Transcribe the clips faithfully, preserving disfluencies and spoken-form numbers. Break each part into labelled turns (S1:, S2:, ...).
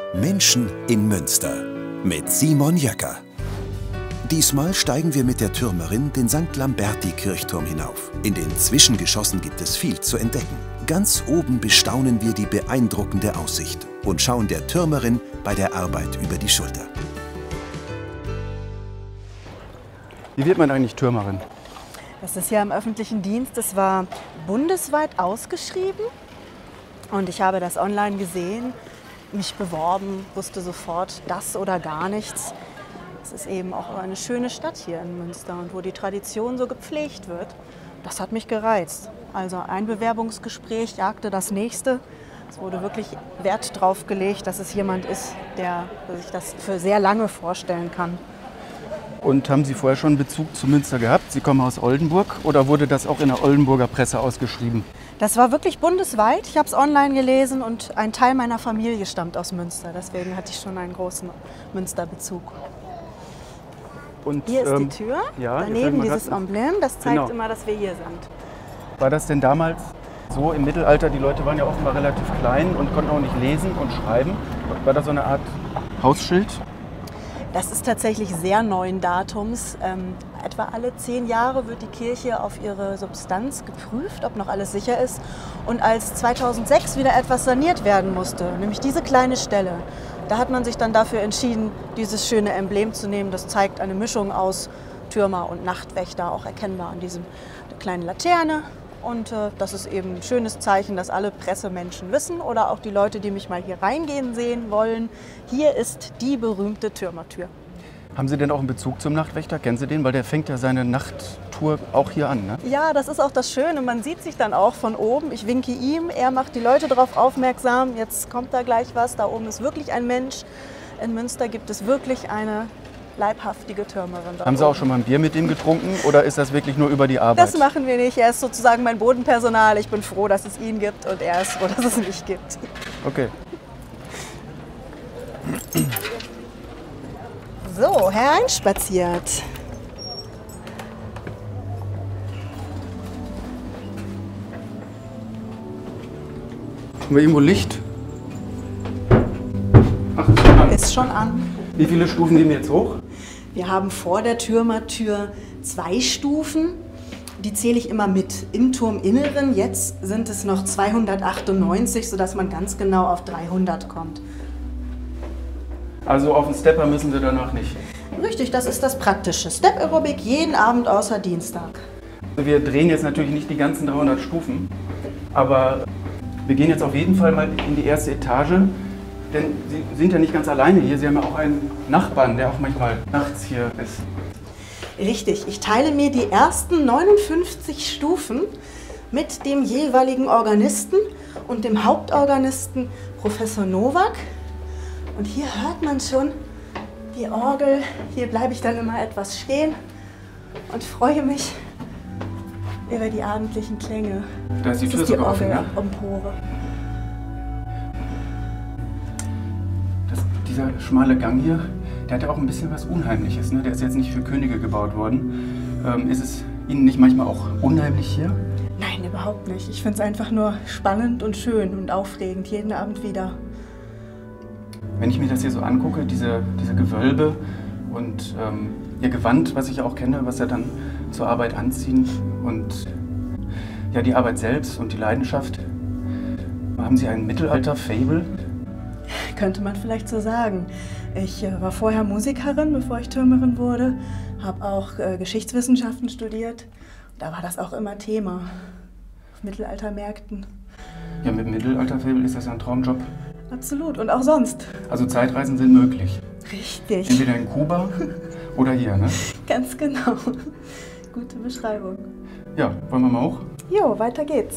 S1: Menschen in Münster mit Simon Jöcker. Diesmal steigen wir mit der Türmerin den Sankt Lamberti-Kirchturm hinauf. In den Zwischengeschossen gibt es viel zu entdecken. Ganz oben bestaunen wir die beeindruckende Aussicht und schauen der Türmerin bei der Arbeit über die Schulter.
S2: Wie wird man eigentlich Türmerin?
S3: Das ist ja im öffentlichen Dienst. Das war bundesweit ausgeschrieben und ich habe das online gesehen, mich beworben, wusste sofort das oder gar nichts. Es ist eben auch eine schöne Stadt hier in Münster und wo die Tradition so gepflegt wird. Das hat mich gereizt. Also ein Bewerbungsgespräch jagte das nächste. Es wurde wirklich Wert drauf gelegt, dass es jemand ist, der sich das für sehr lange vorstellen kann.
S2: Und haben Sie vorher schon Bezug zu Münster gehabt? Sie kommen aus Oldenburg oder wurde das auch in der Oldenburger Presse ausgeschrieben?
S3: Das war wirklich bundesweit. Ich habe es online gelesen und ein Teil meiner Familie stammt aus Münster. Deswegen hatte ich schon einen großen Münsterbezug.
S2: Und,
S3: hier ist
S2: ähm,
S3: die Tür,
S2: ja,
S3: daneben dieses Emblem, das zeigt
S2: genau.
S3: immer, dass wir hier sind.
S2: War das denn damals so im Mittelalter? Die Leute waren ja offenbar relativ klein und konnten auch nicht lesen und schreiben. War das so eine Art Hausschild?
S3: Das ist tatsächlich sehr neuen Datums. Ähm, etwa alle zehn Jahre wird die Kirche auf ihre Substanz geprüft, ob noch alles sicher ist. Und als zweitausendsechs wieder etwas saniert werden musste, nämlich diese kleine Stelle, da hat man sich dann dafür entschieden, dieses schöne Emblem zu nehmen. Das zeigt eine Mischung aus Türmer und Nachtwächter, auch erkennbar an diesem kleinen Laterne. Und äh, das ist eben ein schönes Zeichen, dass alle Pressemenschen wissen oder auch die Leute, die mich mal hier reingehen sehen wollen. Hier ist die berühmte Türmertür.
S2: Haben Sie denn auch einen Bezug zum Nachtwächter? Kennen Sie den? Weil der fängt ja seine Nachttour auch hier an, ne?
S3: Ja, das ist auch das Schöne. Man sieht sich dann auch von oben. Ich winke ihm, er macht die Leute darauf aufmerksam. Jetzt kommt da gleich was. Da oben ist wirklich ein Mensch. In Münster gibt es wirklich eine leibhaftige Türmerin.
S2: Haben Sie auch schon mal ein Bier mit ihm getrunken oder ist das wirklich nur über die Arbeit?
S3: Das machen wir nicht. Er ist sozusagen mein Bodenpersonal. Ich bin froh, dass es ihn gibt und er ist froh, dass es mich gibt.
S2: Okay.
S3: So, hereinspaziert.
S2: Haben wir irgendwo Licht? Ach, ist schon an.
S3: Ist schon an.
S2: Wie viele Stufen gehen wir jetzt hoch?
S3: Wir haben vor der Türmertür zwei Stufen. Die zähle ich immer mit im Turminneren. Jetzt sind es noch zweihundertachtundneunzig, sodass man ganz genau auf dreihundert kommt.
S2: Also auf den Stepper müssen Sie danach nicht?
S3: Richtig, das ist das Praktische. Step Aerobic jeden Abend außer Dienstag.
S2: Wir drehen jetzt natürlich nicht die ganzen dreihundert Stufen, aber wir gehen jetzt auf jeden Fall mal in die erste Etage. Denn Sie sind ja nicht ganz alleine hier, Sie haben ja auch einen Nachbarn, der auch manchmal nachts hier ist.
S3: Richtig, ich teile mir die ersten neunundfünfzig Stufen mit dem jeweiligen Organisten und dem Hauptorganisten Professor Nowak. Und hier hört man schon die Orgel. Hier bleibe ich dann immer etwas stehen und freue mich über die abendlichen Klänge.
S2: Da ist die Tür sogar offen, ne?
S3: Empore.
S2: Dieser schmale Gang hier, der hat ja auch ein bisschen was Unheimliches, ne? Der ist jetzt nicht für Könige gebaut worden. Ähm, ist es Ihnen nicht manchmal auch unheimlich hier?
S3: Nein, überhaupt nicht. Ich finde es einfach nur spannend und schön und aufregend, jeden Abend wieder.
S2: Wenn ich mir das hier so angucke, diese, diese Gewölbe und ähm, Ihr Gewand, was ich auch kenne, was Sie dann zur Arbeit anziehen und ja, die Arbeit selbst und die Leidenschaft. Haben Sie ein Mittelalter-Fable?
S3: Könnte man vielleicht so sagen. Ich äh, war vorher Musikerin, bevor ich Türmerin wurde, habe auch äh, Geschichtswissenschaften studiert. Da war das auch immer Thema auf Mittelaltermärkten.
S2: Ja, mit Mittelalter-Fable ist das ja ein Traumjob.
S3: Absolut, und auch sonst.
S2: Also Zeitreisen sind möglich.
S3: Richtig.
S2: Entweder in Kuba oder hier, ne?
S3: Ganz genau. Gute Beschreibung.
S2: Ja, wollen wir mal hoch?
S3: Jo, weiter geht's.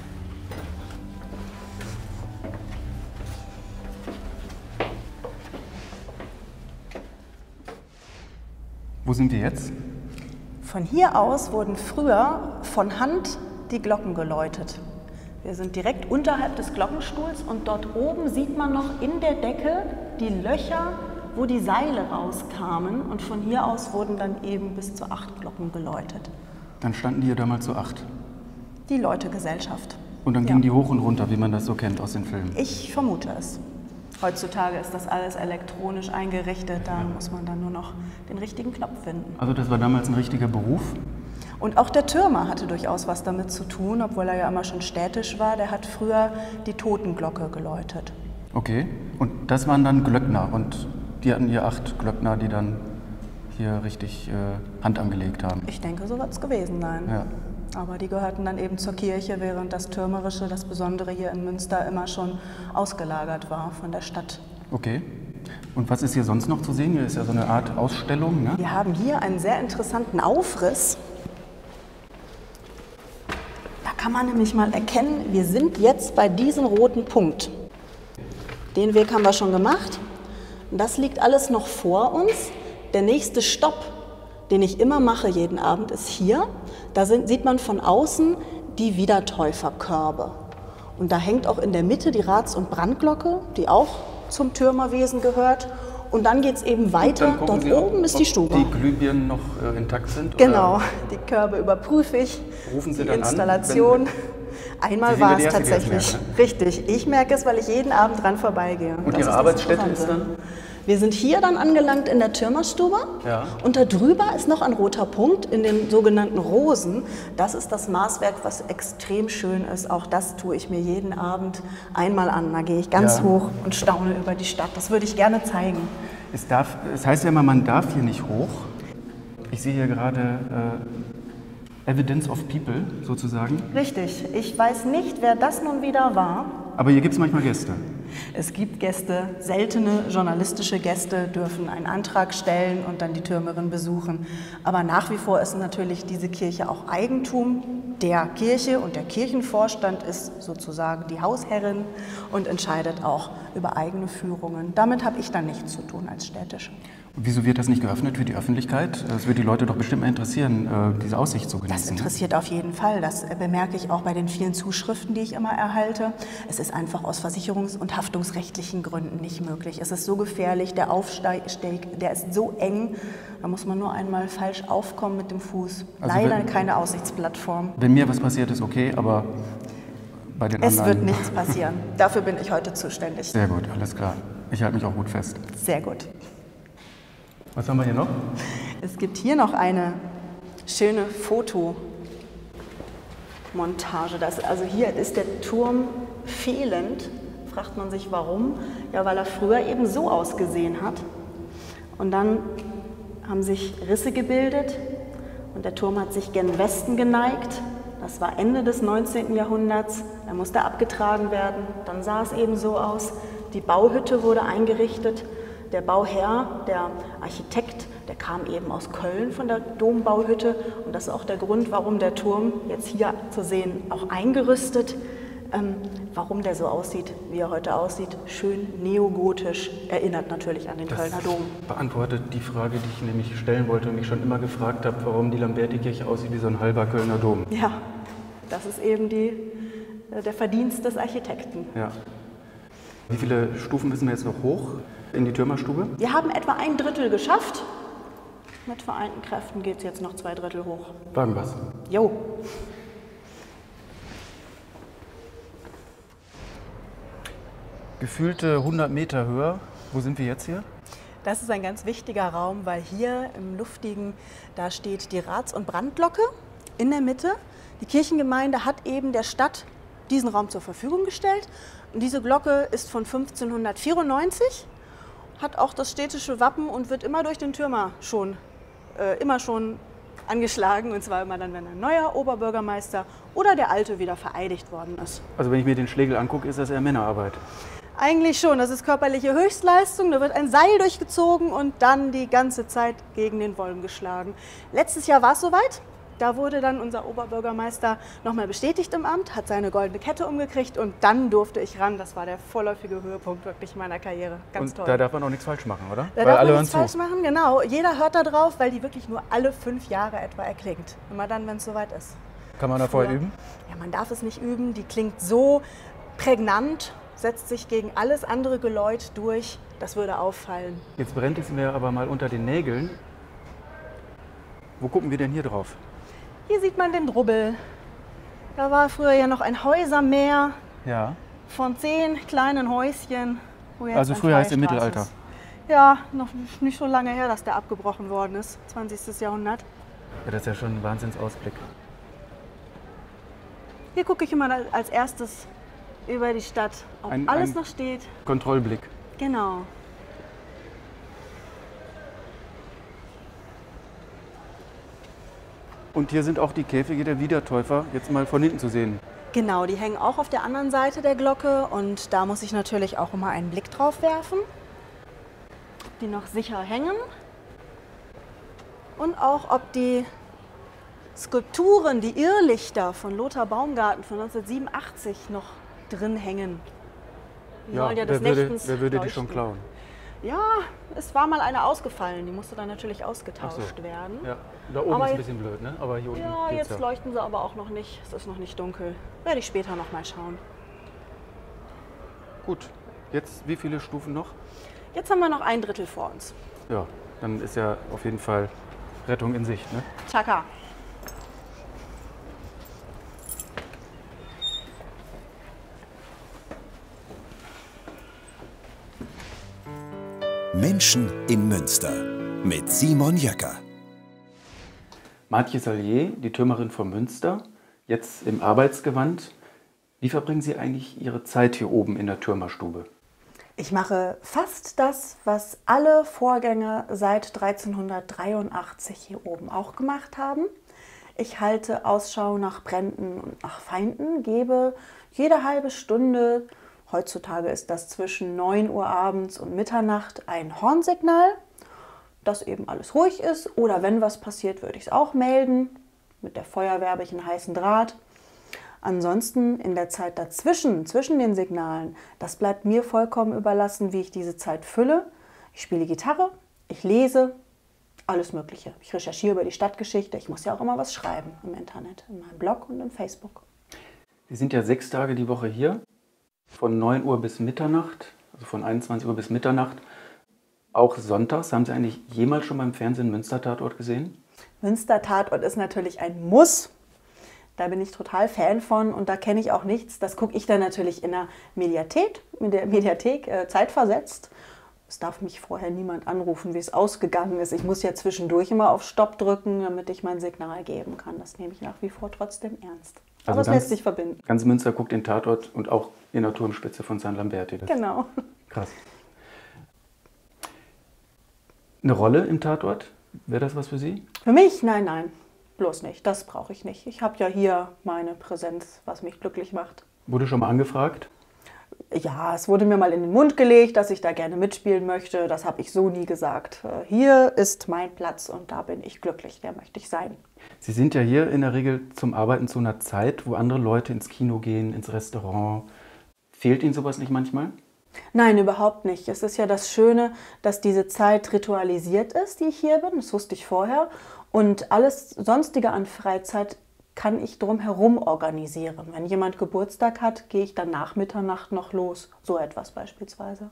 S2: Wo sind wir jetzt?
S3: Von hier aus wurden früher von Hand die Glocken geläutet. Wir sind direkt unterhalb des Glockenstuhls und dort oben sieht man noch in der Decke die Löcher, wo die Seile rauskamen. Und von hier aus wurden dann eben bis zu acht Glocken geläutet.
S2: Dann standen die hier damals zu acht?
S3: Die Läutegesellschaft.
S2: Und dann
S3: Ja.
S2: gingen die hoch und runter, wie man das so kennt aus den Filmen?
S3: Ich vermute es. Heutzutage ist das alles elektronisch eingerichtet, da muss man dann nur noch den richtigen Knopf finden.
S2: Also das war damals ein richtiger Beruf?
S3: Und auch der Türmer hatte durchaus was damit zu tun, obwohl er ja immer schon städtisch war. Der hat früher die Totenglocke geläutet.
S2: Okay, und das waren dann Glöckner und die hatten hier acht Glöckner, die dann hier richtig äh, Hand angelegt haben?
S3: Ich denke, so wird es gewesen sein.
S2: Ja.
S3: Aber die gehörten dann eben zur Kirche, während das Türmerische, das Besondere hier in Münster immer schon ausgelagert war von der Stadt.
S2: Okay. Und was ist hier sonst noch zu sehen? Hier ist ja so eine Art Ausstellung, ne?
S3: Wir haben hier einen sehr interessanten Aufriss. Da kann man nämlich mal erkennen, wir sind jetzt bei diesem roten Punkt. Den Weg haben wir schon gemacht. Und das liegt alles noch vor uns. Der nächste Stopp, den ich immer mache jeden Abend, ist hier. Da sind, sieht man von außen die Wiedertäuferkörbe. Und da hängt auch in der Mitte die Rats- und Brandglocke, die auch zum Türmerwesen gehört. Und dann geht es eben weiter. Dort
S2: Sie,
S3: oben
S2: ob,
S3: ist die Stube.
S2: Ob die Glühbirnen noch äh, intakt sind?
S3: Genau,
S2: oder?
S3: die Körbe überprüfe ich.
S2: Rufen Sie
S3: die
S2: dann
S3: Installation.
S2: An, wenn,
S3: Einmal
S2: Sie
S3: war
S2: sind
S3: es
S2: die Erste, die das
S3: tatsächlich.
S2: merken, ne?
S3: Richtig. Ich merke es, weil ich jeden Abend dran vorbeigehe.
S2: Und
S3: das
S2: Ihre
S3: ist
S2: Arbeitsstätte
S3: das
S2: ist dann?
S3: Wir sind hier dann angelangt in der Türmerstube.
S2: Ja.
S3: Und da drüber ist noch ein roter Punkt in den sogenannten Rosen. Das ist das Maßwerk, was extrem schön ist. Auch das tue ich mir jeden Abend einmal an. Da gehe ich ganz
S2: Ja.
S3: hoch und staune über die Stadt. Das würde ich gerne zeigen.
S2: Es, darf, es heißt ja immer, man darf hier nicht hoch. Ich sehe hier gerade äh, Evidence of People sozusagen.
S3: Richtig. Ich weiß nicht, wer das nun wieder war.
S2: Aber hier gibt es manchmal Gäste.
S3: Es gibt Gäste, seltene journalistische Gäste dürfen einen Antrag stellen und dann die Türmerin besuchen. Aber nach wie vor ist natürlich diese Kirche auch Eigentum der Kirche und der Kirchenvorstand ist sozusagen die Hausherrin und entscheidet auch über eigene Führungen. Damit habe ich dann nichts zu tun als Städtische.
S2: Und wieso wird das nicht geöffnet für die Öffentlichkeit? Es würde die Leute doch bestimmt mal interessieren, diese Aussicht zu genießen.
S3: Das interessiert auf jeden Fall. Das bemerke ich auch bei den vielen Zuschriften, die ich immer erhalte. Es ist einfach aus versicherungs- und haftungsrechtlichen Gründen nicht möglich. Es ist so gefährlich, der Aufstieg, der ist so eng, da muss man nur einmal falsch aufkommen mit dem Fuß.
S2: Also
S3: Leider
S2: wenn,
S3: keine Aussichtsplattform.
S2: Wenn mir was passiert, ist okay, aber bei den
S3: es
S2: anderen...
S3: Es wird nichts passieren. Dafür bin ich heute zuständig.
S2: Sehr gut, alles klar. Ich halte mich auch gut fest.
S3: Sehr gut.
S2: Was haben wir hier noch?
S3: Es gibt hier noch eine schöne Fotomontage. Das, also hier ist der Turm fehlend. Fragt man sich warum? Ja, weil er früher eben so ausgesehen hat. Und dann haben sich Risse gebildet und der Turm hat sich gen Westen geneigt. Das war Ende des neunzehnten Jahrhunderts. Er musste abgetragen werden. Dann sah es eben so aus. Die Bauhütte wurde eingerichtet. Der Bauherr, der Architekt, der kam eben aus Köln von der Dombauhütte und das ist auch der Grund, warum der Turm jetzt hier zu sehen auch eingerüstet, ähm, warum der so aussieht, wie er heute aussieht, schön neogotisch, erinnert natürlich an den
S2: das
S3: Kölner Dom.
S2: Beantwortet die Frage, die ich nämlich stellen wollte und mich schon immer gefragt habe, warum die Lamberti-Kirche aussieht wie so ein halber Kölner Dom.
S3: Ja, das ist eben die, der Verdienst des Architekten.
S2: Ja. Wie viele Stufen müssen wir jetzt noch hoch in die Türmerstube?
S3: Wir haben etwa ein Drittel geschafft. Mit vereinten Kräften geht es jetzt noch zwei Drittel hoch.
S2: Wagen was?
S3: Jo.
S2: Gefühlte hundert Meter höher. Wo sind wir jetzt hier?
S3: Das ist ein ganz wichtiger Raum, weil hier im Luftigen, da steht die Rats- und Brandglocke in der Mitte. Die Kirchengemeinde hat eben der Stadt diesen Raum zur Verfügung gestellt. Und diese Glocke ist von fünfzehnhundertvierundneunzig, hat auch das städtische Wappen und wird immer durch den Türmer schon, äh, immer schon angeschlagen. Und zwar immer dann, wenn ein neuer Oberbürgermeister oder der alte wieder vereidigt worden ist.
S2: Also wenn ich mir den Schlegel angucke, ist das eher Männerarbeit? Eigentlich
S3: schon. Das ist körperliche Höchstleistung. Da wird ein Seil durchgezogen und dann die ganze Zeit gegen den Wollen geschlagen. Letztes Jahr war es soweit. Da wurde dann unser Oberbürgermeister nochmal bestätigt im Amt, hat seine goldene Kette umgekriegt und dann durfte ich ran. Das war der vorläufige Höhepunkt wirklich meiner Karriere. Ganz
S2: und
S3: toll.
S2: Da darf man auch nichts falsch machen, oder?
S3: Da
S2: weil
S3: darf
S2: alle
S3: man nichts
S2: hören
S3: falsch
S2: zu.
S3: machen, genau. Jeder hört da drauf, weil die wirklich nur alle fünf Jahre etwa erklingt. Immer dann, wenn es soweit ist.
S2: Kann man da vorher üben?
S3: Ja, man darf es nicht üben. Die klingt so prägnant, setzt sich gegen alles andere Geläut durch. Das würde auffallen.
S2: Jetzt brennt es mir aber mal unter den Nägeln. Wo gucken wir denn hier drauf?
S3: Hier sieht man den Drubbel. Da war früher ja noch ein Häusermeer
S2: Ja.
S3: von zehn kleinen Häuschen. wo jetzt
S2: Also
S3: eine
S2: früher heißt
S3: freie
S2: im
S3: Straße
S2: Mittelalter.
S3: ist. Ja, noch nicht so lange her, dass der abgebrochen worden ist. zwanzigstes Jahrhundert.
S2: Ja, das ist ja schon ein Wahnsinnsausblick.
S3: Hier gucke ich immer als erstes über die Stadt, ob
S2: Ein-
S3: alles
S2: ein-
S3: noch steht.
S2: Kontrollblick.
S3: Genau.
S2: Und hier sind auch die Käfige der Wiedertäufer jetzt mal von hinten zu sehen.
S3: Genau, die hängen auch auf der anderen Seite der Glocke und da muss ich natürlich auch immer einen Blick drauf werfen. Die noch sicher hängen und auch ob die Skulpturen, die Irrlichter von Lothar Baumgarten von neunzehnhundertsiebenundachtzig noch drin hängen. Die sollen ja des
S2: wer würde,
S3: Nächtens
S2: wer würde die
S3: leuchten.
S2: schon klauen?
S3: Ja, es war mal eine ausgefallen, die musste dann natürlich
S2: Ach
S3: ausgetauscht
S2: so.
S3: werden.
S2: Ja, da oben
S3: Aber
S2: ist ein
S3: jetzt-
S2: bisschen blöd, ne? Aber hier unten
S3: Ja,
S2: geht's
S3: jetzt
S2: ja.
S3: leuchten sie aber auch noch nicht. Es ist noch nicht dunkel. Werde ich später noch mal schauen.
S2: Gut, jetzt wie viele Stufen noch?
S3: Jetzt haben wir noch ein Drittel vor uns.
S2: Ja, dann ist ja auf jeden Fall Rettung in Sicht, ne?
S3: Chaka.
S1: Menschen in Münster mit Simon Jäcker.
S2: Martje Sallier, die Türmerin von Münster, jetzt im Arbeitsgewand. Wie verbringen Sie eigentlich Ihre Zeit hier oben in der Türmerstube?
S3: Ich mache fast das, was alle Vorgänger seit dreizehnhundertdreiundachtzig hier oben auch gemacht haben. Ich halte Ausschau nach Bränden und nach Feinden, gebe jede halbe Stunde, heutzutage ist das zwischen neun Uhr abends und Mitternacht, ein Hornsignal, dass eben alles ruhig ist. Oder wenn was passiert, würde ich es auch melden. Mit der Feuerwehr habe ich einen heißen Draht. Ansonsten in der Zeit dazwischen, zwischen den Signalen, das bleibt mir vollkommen überlassen, wie ich diese Zeit fülle. Ich spiele Gitarre, ich lese, alles Mögliche. Ich recherchiere über die Stadtgeschichte. Ich muss ja auch immer was schreiben im Internet, in meinem Blog und im Facebook.
S2: Sie sind ja sechs Tage die Woche hier, von neun Uhr bis Mitternacht, also von einundzwanzig Uhr bis Mitternacht. Auch sonntags. Haben Sie eigentlich jemals schon beim Fernsehen Münster-Tatort gesehen?
S3: Münster-Tatort ist natürlich ein Muss. Da bin ich total Fan von und da kenne ich auch nichts. Das gucke ich dann natürlich in der Mediathek, in der Mediathek äh, zeitversetzt. Es darf mich vorher niemand anrufen, wie es ausgegangen ist. Ich muss ja zwischendurch immer auf Stopp drücken, damit ich mein Signal geben kann. Das nehme ich nach wie vor trotzdem ernst. Aber es
S2: ganz-
S3: lässt sich verbinden.
S2: Ganz Münster guckt den Tatort und auch in der Turmspitze von San Lamberti. Das ist
S3: Genau.
S2: krass. Eine Rolle im Tatort? Wäre das was für Sie?
S3: Für mich? Nein, nein. Bloß nicht. Das brauche ich nicht. Ich habe ja hier meine Präsenz, was mich glücklich macht.
S2: Wurde schon mal angefragt?
S3: Ja, es wurde mir mal in den Mund gelegt, dass ich da gerne mitspielen möchte. Das habe ich so nie gesagt. Äh, Hier ist mein Platz und da bin ich glücklich. Der möchte ich sein.
S2: Sie sind ja hier in der Regel zum Arbeiten zu einer Zeit, wo andere Leute ins Kino gehen, ins Restaurant. Fehlt Ihnen sowas nicht manchmal?
S3: Nein, überhaupt nicht. Es ist ja das Schöne, dass diese Zeit ritualisiert ist, die ich hier bin. Das wusste ich vorher. Und alles Sonstige an Freizeit kann ich drumherum organisieren. Wenn jemand Geburtstag hat, gehe ich dann nach Mitternacht noch los. So etwas beispielsweise.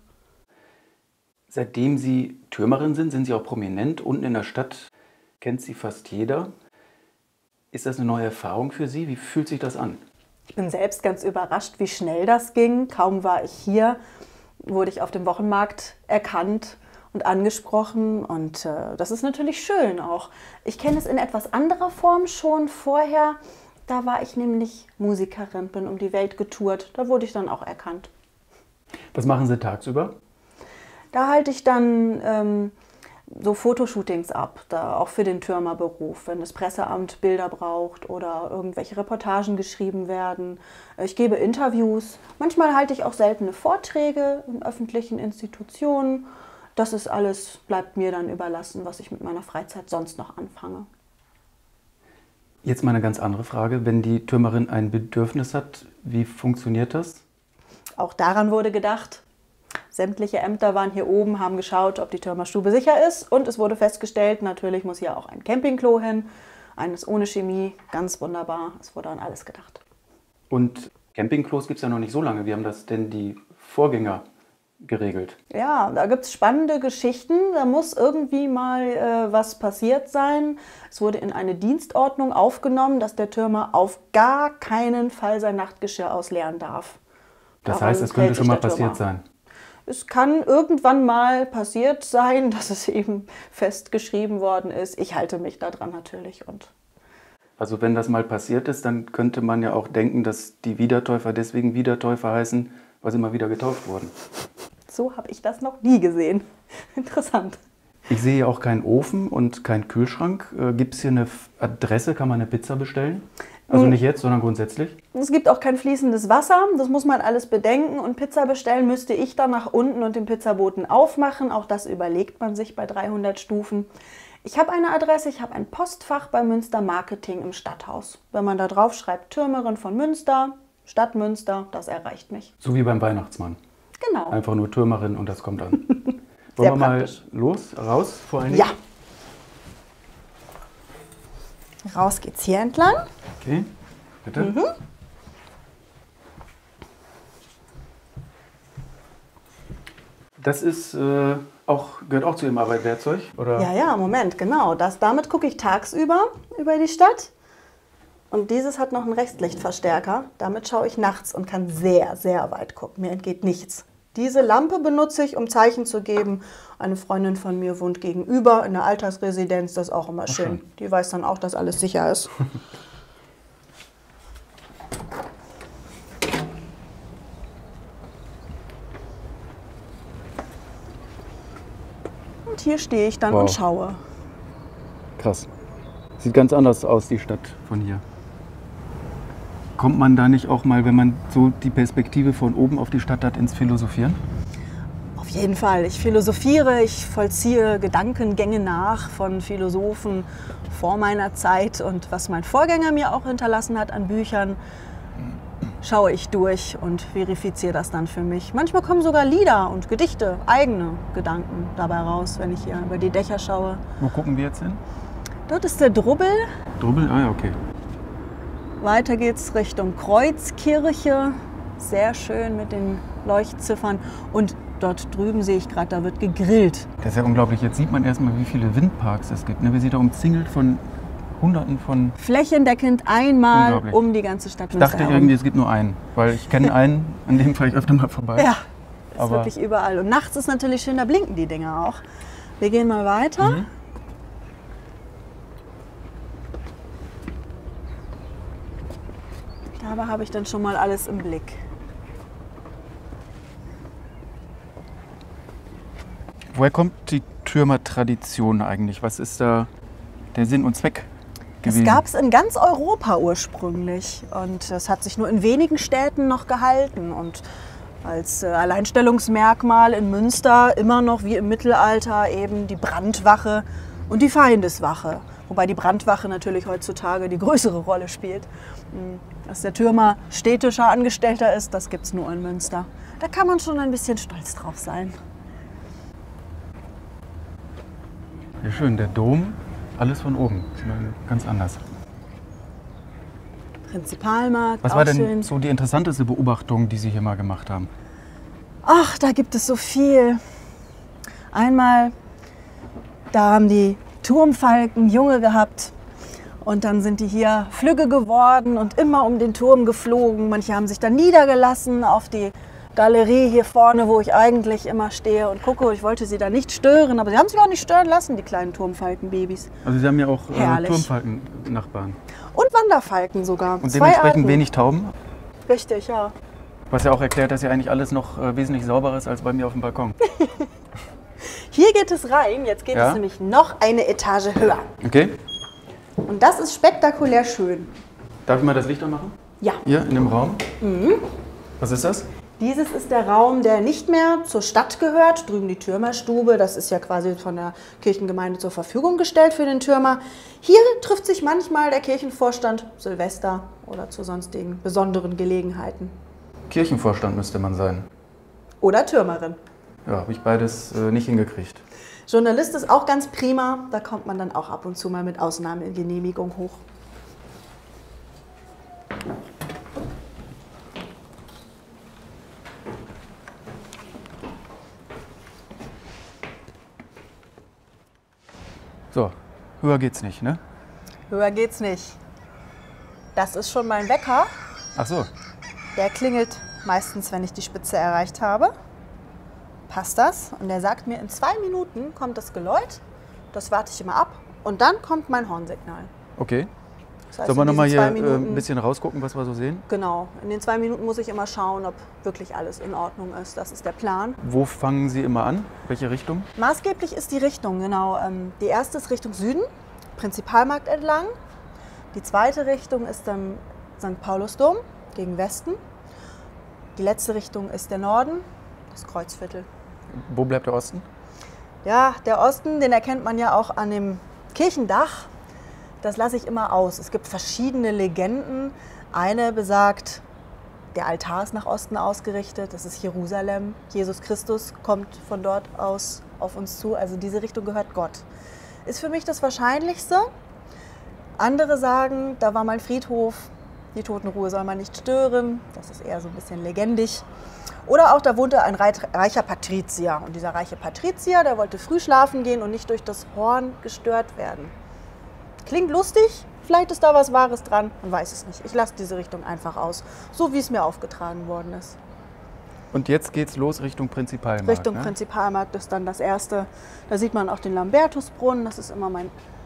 S2: Seitdem Sie Türmerin sind, sind Sie auch prominent. Unten in der Stadt kennt Sie fast jeder. Ist das eine neue Erfahrung für Sie? Wie fühlt sich das an?
S3: Ich bin selbst ganz überrascht, wie schnell das ging. Kaum war ich hier, wurde ich auf dem Wochenmarkt erkannt und angesprochen. Und äh, das ist natürlich schön auch. Ich kenne es in etwas anderer Form schon vorher. Da war ich nämlich Musikerin, bin um die Welt getourt. Da wurde ich dann auch erkannt.
S2: Was machen Sie tagsüber?
S3: Da halte ich dann ähm, so Fotoshootings ab, da auch für den Türmerberuf, wenn das Presseamt Bilder braucht oder irgendwelche Reportagen geschrieben werden. Ich gebe Interviews, manchmal halte ich auch seltene Vorträge in öffentlichen Institutionen. Das ist alles, bleibt mir dann überlassen, was ich mit meiner Freizeit sonst noch anfange.
S2: Jetzt mal eine ganz andere Frage. Wenn die Türmerin ein Bedürfnis hat, wie funktioniert das?
S3: Auch daran wurde gedacht. Sämtliche Ämter waren hier oben, haben geschaut, ob die Türmerstube sicher ist. Und es wurde festgestellt, natürlich muss hier auch ein Campingklo hin. Eines ohne Chemie, ganz wunderbar. Es wurde an alles gedacht.
S2: Und Campingklos gibt es ja noch nicht so lange. Wie haben das denn die Vorgänger geregelt?
S3: Ja, da gibt es spannende Geschichten. Da muss irgendwie mal äh, was passiert sein. Es wurde in eine Dienstordnung aufgenommen, dass der Türmer auf gar keinen Fall sein Nachtgeschirr ausleeren darf.
S2: Das
S3: Daran
S2: heißt, es könnte
S3: hält
S2: schon
S3: sich
S2: mal
S3: der Türmer.
S2: passiert sein.
S3: es kann irgendwann mal passiert sein, dass es eben festgeschrieben worden ist. Ich halte mich daran natürlich. Und
S2: also wenn das mal passiert ist, dann könnte man ja auch denken, dass die Wiedertäufer deswegen Wiedertäufer heißen, weil sie mal wieder getauft wurden.
S3: So habe ich das noch nie gesehen. Interessant.
S2: Ich sehe hier auch keinen Ofen und keinen Kühlschrank. Äh, gibt es hier eine Adresse? Kann man eine Pizza bestellen? Also nicht jetzt, sondern grundsätzlich?
S3: Es gibt auch kein fließendes Wasser. Das muss man alles bedenken. Und Pizza bestellen müsste ich dann nach unten und den Pizzaboten aufmachen. Auch das überlegt man sich bei dreihundert Stufen. Ich habe eine Adresse, ich habe ein Postfach bei Münster Marketing im Stadthaus. Wenn man da drauf schreibt, Türmerin von Münster, Stadt Münster, das erreicht mich.
S2: So wie beim Weihnachtsmann.
S3: Genau.
S2: Einfach nur Türmerin und das kommt an.
S3: Sehr
S2: Wollen wir
S3: praktisch.
S2: mal los, raus vor allen Dingen?
S3: Ja. Raus geht's hier entlang.
S2: Okay, bitte.
S3: Mhm.
S2: Das ist äh, auch, gehört auch zu Ihrem Arbeitswerkzeug, oder?
S3: Ja, ja, Moment, genau. Das, damit gucke ich tagsüber über die Stadt. Und dieses hat noch einen Restlichtverstärker. Damit schaue ich nachts und kann sehr, sehr weit gucken. Mir entgeht nichts. Diese Lampe benutze ich, um Zeichen zu geben. Eine Freundin von mir wohnt gegenüber in der Altersresidenz. Das ist auch immer schön. Die weiß dann auch, dass alles sicher ist. Und hier stehe ich dann
S2: Wow.
S3: und schaue.
S2: Krass. Sieht ganz anders aus, die Stadt von hier. Kommt man da nicht auch mal, wenn man so die Perspektive von oben auf die Stadt hat, ins Philosophieren?
S3: Auf jeden Fall. Ich philosophiere, ich vollziehe Gedankengänge nach von Philosophen vor meiner Zeit. Und was mein Vorgänger mir auch hinterlassen hat an Büchern, schaue ich durch und verifiziere das dann für mich. Manchmal kommen sogar Lieder und Gedichte, eigene Gedanken dabei raus, wenn ich hier über die Dächer schaue.
S2: Wo gucken wir jetzt hin?
S3: Dort ist der Drubbel.
S2: Drubbel? Ah ja, okay.
S3: Weiter geht's Richtung Kreuzkirche. Sehr schön mit den Leuchtziffern. Und dort drüben sehe ich gerade, da wird gegrillt.
S2: Das ist ja unglaublich. Jetzt sieht man erstmal, wie viele Windparks es gibt. Ne? Wir sind da umzingelt von Hunderten von...
S3: Flächendeckend einmal
S2: Unglaublich.
S3: um die ganze Stadt
S2: Ich
S3: Münster
S2: dachte
S3: herum.
S2: irgendwie, es gibt nur einen. Weil ich kenne einen, an dem fahre ich öfter mal vorbei.
S3: Ja, ist
S2: Aber-
S3: wirklich überall. Und nachts ist natürlich schön, da blinken die Dinger auch. Wir gehen mal weiter.
S2: Mhm.
S3: Dabei habe ich dann schon mal alles im Blick.
S2: Woher kommt die Türmer-Tradition eigentlich? Was ist da der Sinn und Zweck
S3: Das
S2: gewesen?
S3: gab es in ganz Europa ursprünglich und es hat sich nur in wenigen Städten noch gehalten. Und als äh, Alleinstellungsmerkmal in Münster immer noch wie im Mittelalter eben die Brandwache und die Feindeswache. Wobei die Brandwache natürlich heutzutage die größere Rolle spielt. Dass der Türmer städtischer Angestellter ist, das gibt es nur in Münster. Da kann man schon ein bisschen stolz drauf sein.
S2: Ja, schön, der Dom, alles von oben. Ist mal ganz anders.
S3: Prinzipalmarkt,
S2: Was
S3: auch
S2: war denn
S3: schön.
S2: so die interessanteste Beobachtung, die Sie hier mal gemacht haben?
S3: Ach, da gibt es so viel. Einmal, da haben die Turmfalken Junge gehabt und dann sind die hier flügge geworden und immer um den Turm geflogen. Manche haben sich dann niedergelassen auf die Galerie hier vorne, wo ich eigentlich immer stehe und gucke. Ich wollte sie da nicht stören, aber sie haben sich auch nicht stören lassen, die kleinen Turmfalkenbabys.
S2: Also Sie haben ja auch äh,
S3: Herrlich.
S2: Turmfalken-Nachbarn.
S3: Und Wanderfalken sogar.
S2: Und
S3: Zwei
S2: dementsprechend
S3: Arten.
S2: wenig Tauben,
S3: Richtig, ja.
S2: was ja auch erklärt, dass ja eigentlich alles noch äh, wesentlich sauberer ist als bei mir auf dem Balkon.
S3: Hier geht es rein, jetzt geht
S2: Ja.
S3: es nämlich noch eine Etage höher.
S2: Okay,
S3: Und das ist spektakulär schön.
S2: darf ich mal das Licht anmachen?
S3: Ja.
S2: Hier in dem Raum? Mhm. Was ist das?
S3: Dieses ist der Raum, der nicht mehr zur Stadt gehört. Drüben die Türmerstube, das ist ja quasi von der Kirchengemeinde zur Verfügung gestellt für den Türmer. Hier trifft sich manchmal der Kirchenvorstand Silvester oder zu sonstigen besonderen Gelegenheiten.
S2: Kirchenvorstand müsste man sein.
S3: Oder Türmerin.
S2: Ja, habe ich beides äh, nicht hingekriegt.
S3: Journalist ist auch ganz prima, da kommt man dann auch ab und zu mal mit Ausnahmegenehmigung hoch.
S2: So, höher geht's nicht, ne?
S3: Höher geht's nicht. Das ist schon mein Wecker.
S2: Ach so.
S3: Der klingelt meistens, wenn ich die Spitze erreicht habe. passt das. Und er sagt mir, in zwei Minuten kommt das Geläut, das warte ich immer ab und dann kommt mein Hornsignal.
S2: Okay.
S3: Das heißt,
S2: Sollen wir
S3: in
S2: nochmal
S3: diesen
S2: hier
S3: zwei
S2: äh,
S3: Minuten-
S2: ein bisschen rausgucken, was wir so sehen?
S3: Genau, in den zwei Minuten muss ich immer schauen, ob wirklich alles in Ordnung ist. Das ist der Plan.
S2: Wo fangen Sie immer an? Welche Richtung?
S3: Maßgeblich ist die Richtung, genau. Ähm, Die erste ist Richtung Süden, Prinzipalmarkt entlang. Die zweite Richtung ist dann Sankt Paulusdom gegen Westen. Die letzte Richtung ist der Norden, das Kreuzviertel.
S2: Wo bleibt der Osten?
S3: Ja, der Osten, den erkennt man ja auch an dem Kirchendach. Das lasse ich immer aus. Es gibt verschiedene Legenden. Eine besagt, der Altar ist nach Osten ausgerichtet. Das ist Jerusalem. Jesus Christus kommt von dort aus auf uns zu. Also diese Richtung gehört Gott. Ist für mich das Wahrscheinlichste. Andere sagen, da war mal ein Friedhof. Die Totenruhe soll man nicht stören. Das ist eher so ein bisschen legendig. Oder auch, da wohnte ein reicher Patrizier. Und dieser reiche Patrizier, der wollte früh schlafen gehen und nicht durch das Horn gestört werden. Klingt lustig, vielleicht ist da was Wahres dran, man weiß es nicht. Ich lasse diese Richtung einfach aus, so wie es mir aufgetragen worden ist.
S2: Und jetzt geht's los Richtung Prinzipalmarkt.
S3: Richtung
S2: ne?
S3: Prinzipalmarkt ist dann das erste. Da sieht man auch den Lambertusbrunnen, das ist immer mein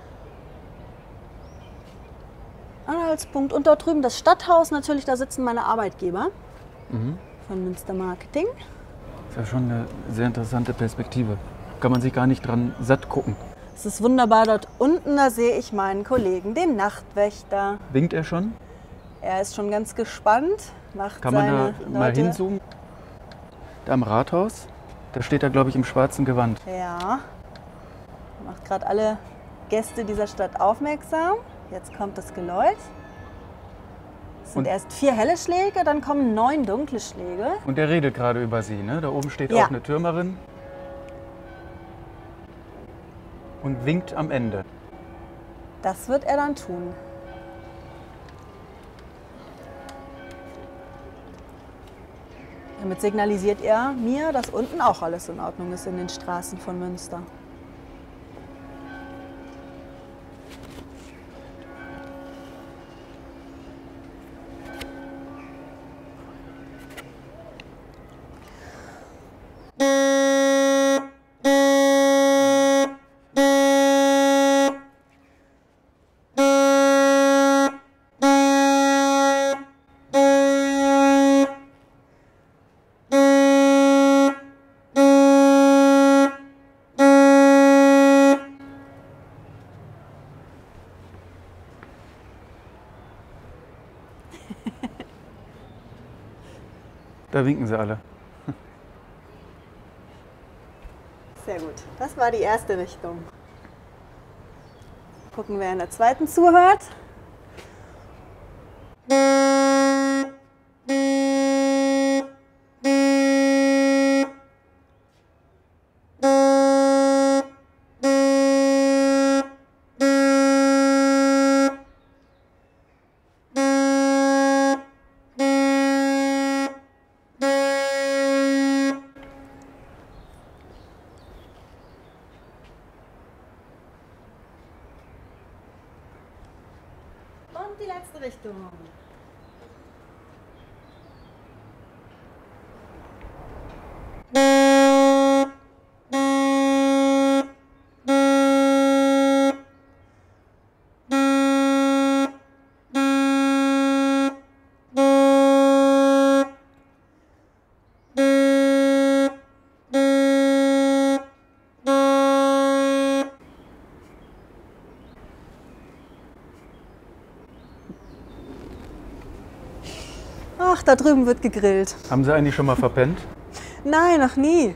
S3: Anhaltspunkt. Und dort drüben das Stadthaus, natürlich, da sitzen meine Arbeitgeber
S2: Mhm.
S3: von Münster Marketing.
S2: Das ist ja schon eine sehr interessante Perspektive. Kann man sich gar nicht dran satt gucken.
S3: Es ist wunderbar, dort unten, da sehe ich meinen Kollegen, den Nachtwächter.
S2: Winkt er schon?
S3: Er ist schon ganz gespannt, macht
S2: Kann man
S3: seine
S2: da mal
S3: Leute-
S2: hinzoomen? Da am Rathaus, da steht er, glaube ich, im schwarzen Gewand.
S3: Ja, macht gerade alle Gäste dieser Stadt aufmerksam. Jetzt kommt das Geläut. Es sind
S2: Und-
S3: erst vier helle Schläge, dann kommen neun dunkle Schläge.
S2: Und er redet gerade über Sie, ne? Da oben steht
S3: Ja.
S2: auch eine Türmerin. Und winkt am Ende.
S3: Das wird er dann tun. Damit signalisiert er mir, dass unten auch alles in Ordnung ist in den Straßen von Münster.
S2: Da winken sie alle.
S3: Sehr gut. Das war die erste Richtung. Gucken, wer in der zweiten zuhört. Und die letzte Richtung. Ach, da drüben wird gegrillt.
S2: Haben Sie eigentlich schon mal verpennt?
S3: Nein, noch nie.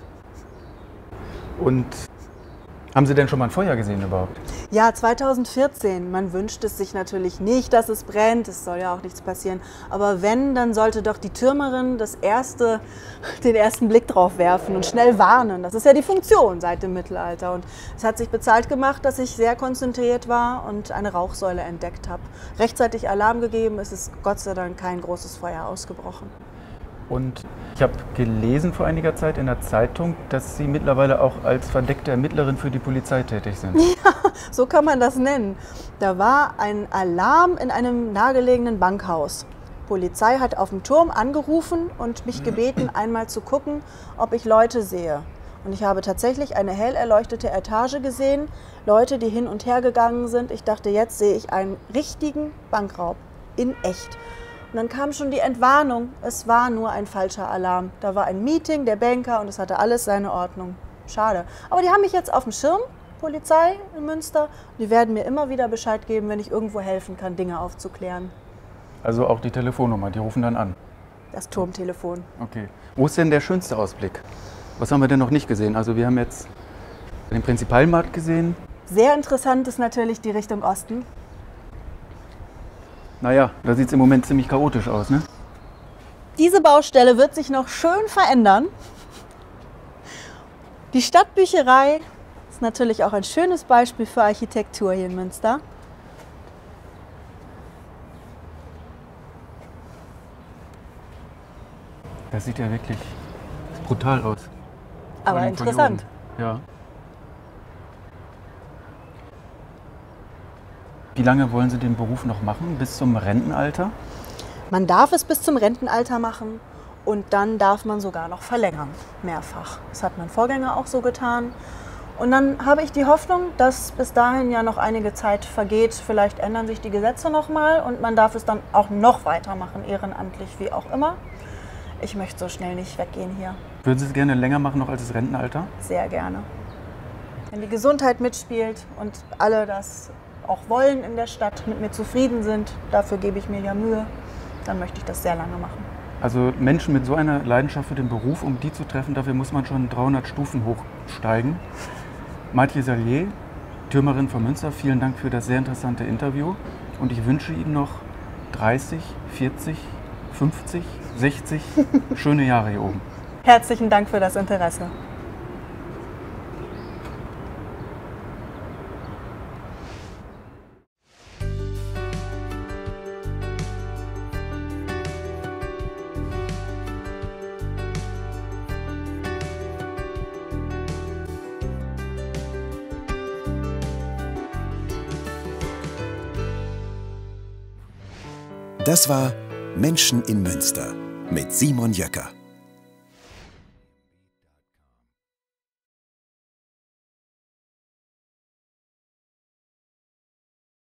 S2: Und haben Sie denn schon mal ein Feuer gesehen überhaupt?
S3: Ja, zweitausendvierzehn. Man wünscht es sich natürlich nicht, dass es brennt. Es soll ja auch nichts passieren. Aber wenn, dann sollte doch die Türmerin das erste, den ersten Blick drauf werfen und schnell warnen. Das ist ja die Funktion seit dem Mittelalter. Und es hat sich bezahlt gemacht, dass ich sehr konzentriert war und eine Rauchsäule entdeckt habe. Rechtzeitig Alarm gegeben, es ist Gott sei Dank kein großes Feuer ausgebrochen.
S2: Und ich habe gelesen vor einiger Zeit in der Zeitung, dass Sie mittlerweile auch als verdeckte Ermittlerin für die Polizei tätig sind.
S3: So kann man das nennen. Da war ein Alarm in einem nahegelegenen Bankhaus. Polizei hat auf dem Turm angerufen und mich gebeten, einmal zu gucken, ob ich Leute sehe. Und ich habe tatsächlich eine hell erleuchtete Etage gesehen, Leute, die hin und her gegangen sind. Ich dachte, jetzt sehe ich einen richtigen Bankraub in echt. Und dann kam schon die Entwarnung, es war nur ein falscher Alarm. Da war ein Meeting der Banker und es hatte alles seine Ordnung. Schade. Aber die haben mich jetzt auf dem Schirm, Polizei in Münster. Die werden mir immer wieder Bescheid geben, wenn ich irgendwo helfen kann, Dinge aufzuklären.
S2: Also auch die Telefonnummer, die rufen dann an?
S3: Das Turmtelefon.
S2: Okay. Wo ist denn der schönste Ausblick? Was haben wir denn noch nicht gesehen? Also wir haben jetzt den Prinzipalmarkt gesehen.
S3: Sehr interessant ist natürlich die Richtung Osten.
S2: Naja, da sieht es im Moment ziemlich chaotisch aus, ne?
S3: Diese Baustelle wird sich noch schön verändern. Die Stadtbücherei ist natürlich auch ein schönes Beispiel für Architektur hier in Münster.
S2: Das sieht ja wirklich brutal aus.
S3: Aber
S2: Vor allem von
S3: interessant.
S2: hier oben. Ja. Wie lange wollen Sie den Beruf noch machen? Bis zum Rentenalter?
S3: Man darf es bis zum Rentenalter machen und dann darf man sogar noch verlängern, mehrfach. Das hat mein Vorgänger auch so getan. Und dann habe ich die Hoffnung, dass bis dahin ja noch einige Zeit vergeht. Vielleicht ändern sich die Gesetze noch mal und man darf es dann auch noch weitermachen, ehrenamtlich, wie auch immer. Ich möchte so schnell nicht weggehen hier.
S2: Würden Sie es gerne länger machen noch als das Rentenalter?
S3: Sehr gerne. Wenn die Gesundheit mitspielt und alle das auch wollen in der Stadt, mit mir zufrieden sind, dafür gebe ich mir ja Mühe, dann möchte ich das sehr lange machen.
S2: Also Menschen mit so einer Leidenschaft für den Beruf, um die zu treffen, dafür muss man schon dreihundert Stufen hochsteigen. Maitje Sallier, Türmerin von Münster, vielen Dank für das sehr interessante Interview und ich wünsche Ihnen noch dreißig, vierzig, fünfzig, sechzig schöne Jahre hier oben.
S3: Herzlichen Dank für das Interesse.
S1: Das war Menschen in Münster mit Simon Jöcker.